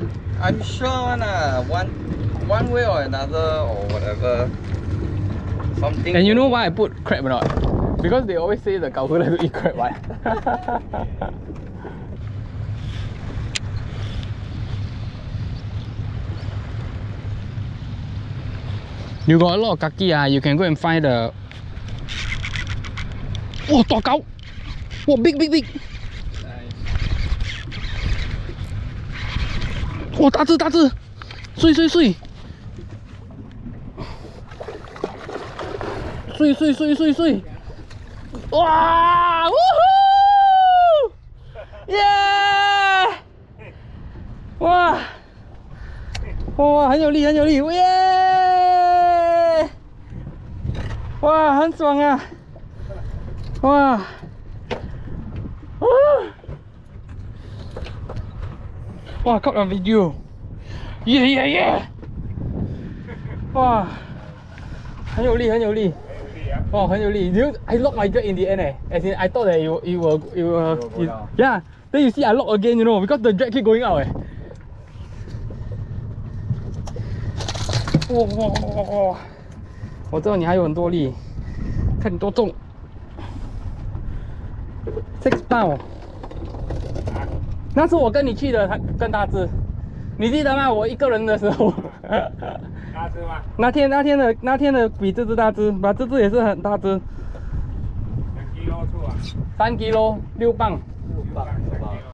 I'm sure one way or another or whatever. Something. And you know why I put crab or not? Because they always say the cow like to eat crab, right? You got a lot of kaki, you can go and find the... Oh, 大cow! Oh, big! Nice. Oh, 大只！碎！碎！哇！呜呼！耶！哇！哇，很有力，耶！哇，很爽啊！哇！哇 ，caught on video！ 耶！哇，很有力。哦，很有力。I lock my drag in the end, as in I thought that it will yeah. Then you see I lock again, because the drag keep going out, 哇！我知道你还有很多力，看你多重。6 pound。那次我跟你去的，它更大只，你记得吗？我一个人的时候。 大只吗？ 那天的比这只大只，这只也是很大只。 2 kg 出啊？ 3 kg 6磅。